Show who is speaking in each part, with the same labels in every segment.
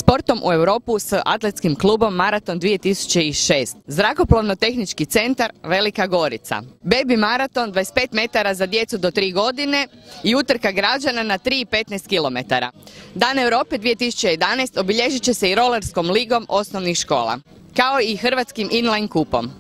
Speaker 1: sportom u Europu s atletskim klubom Maraton 2006, Zrakoplovno-tehnički centar Velika Gorica, Baby Maraton 25 metara za djecu do 3 godine i utrka građana na 3 i 15 km. Dan Europe 2011 obilježit će se i rolerskom ligom osnovnih škola, kao i Hrvatskim inline kupom.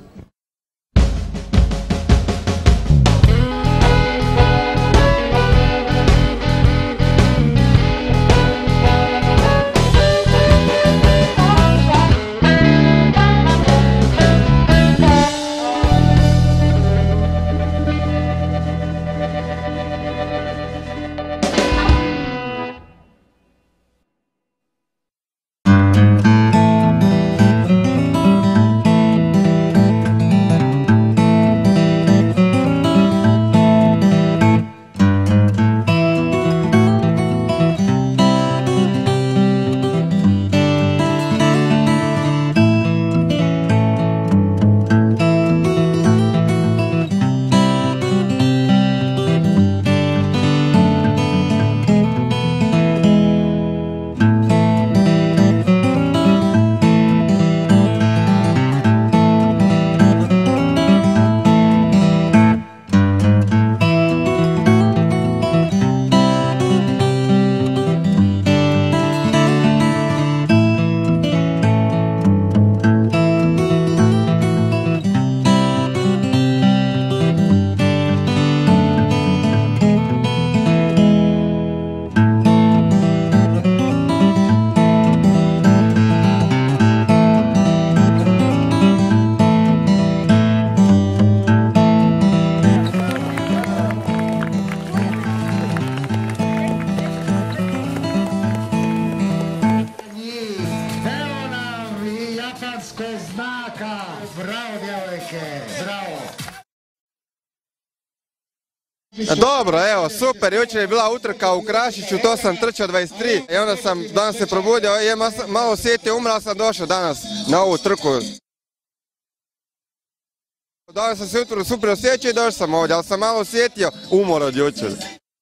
Speaker 2: Znaka, bravo djevojke, bravo.
Speaker 3: Dobro, evo, super, jučer je bila utrka u Krašiću, to sam trčao 23 i onda sam danas se probudio i malo osjetio, umrao sam došao danas na ovu trku. Danas sam se jutro super osjećao i došao sam ovdje, ali sam malo osjetio umor od jučer.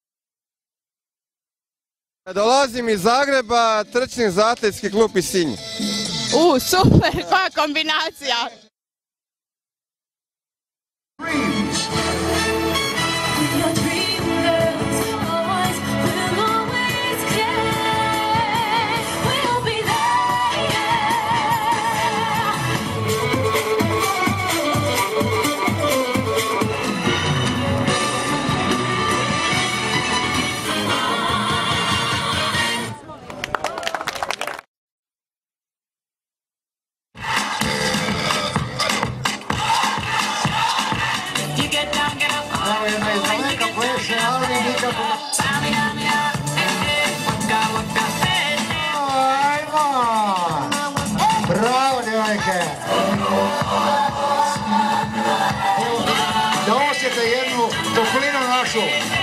Speaker 3: Dolazim iz Zagreba, trčim za atletski klub iz Sinja.
Speaker 1: Super, koja kombinacija!
Speaker 2: Bravo djevojke! Da osjete jednu toplinu našu.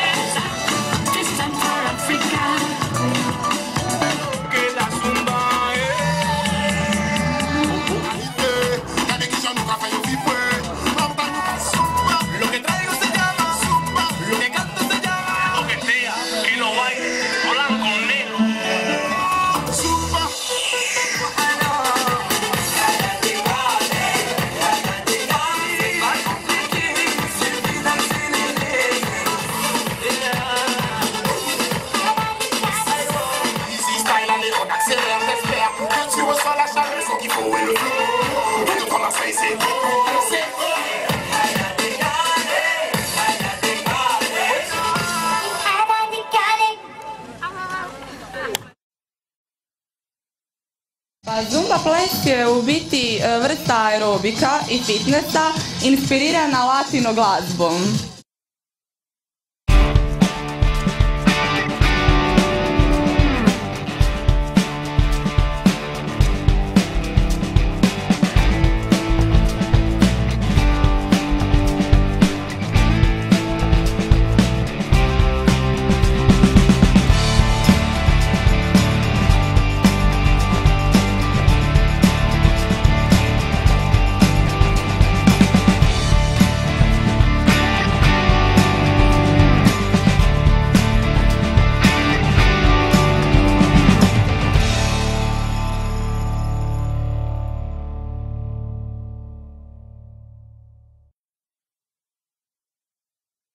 Speaker 4: Zumba ples je u biti vrsta aerobika i fitnessa inspirirana latino glazbom.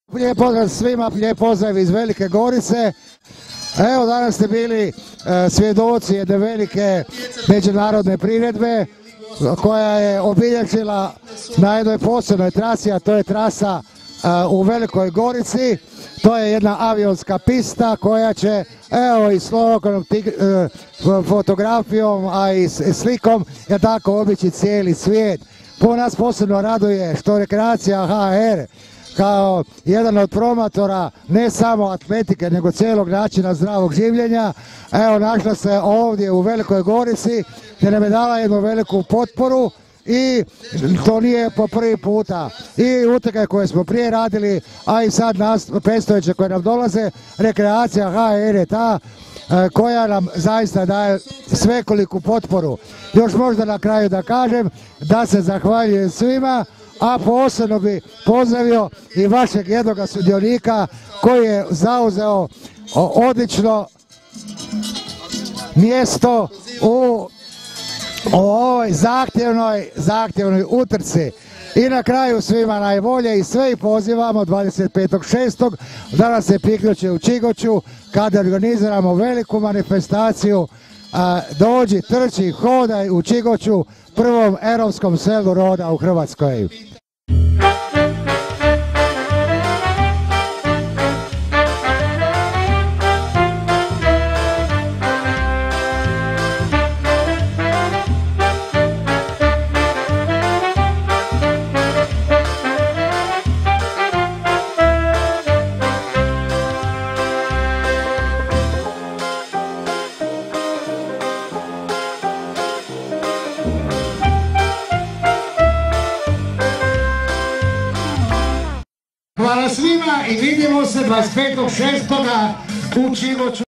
Speaker 2: Lijep pozdrav svima, lijep pozdrav iz Velike Gorice. Evo, danas ste bili svjedoci jedne velike međunarodne priredbe koja je obilježila na jednoj posebnoj trasi, a to je trasa u Velikoj Gorici. To je jedna avionska pista koja će, evo, i slovom, fotografijom, a i slikom, je tako obići cijeli svijet. Po nas posebno raduje što Rekreacija HR kao jedan od promotora ne samo atletike nego cijelog načina zdravog življenja, evo, našla se ovdje u Velikoj Gorici te nam je dala jednu veliku potporu i to nije po prvi puta. I utrke koje smo prije radili, a i sad predstojeće koje nam dolaze, Rekreacija HR je ta koja nam zaista daje svekoliku potporu. Još možda na kraju da kažem da se zahvaljujem svima, a posebno bi pozdravio i vašeg jednoga sudionika koji je zauzeo odlično mjesto u ovoj zahtjevnoj utrci. I na kraju svima najbolje i sve i pozivamo 25.6. da nas se priključe u Čigoču kada organiziramo veliku manifestaciju. Dođi, trči, hodaj u Čigoču, prvom europskom selu roda u Hrvatskoj. Hvala svima i vidimo se 25.6. u Čigoču.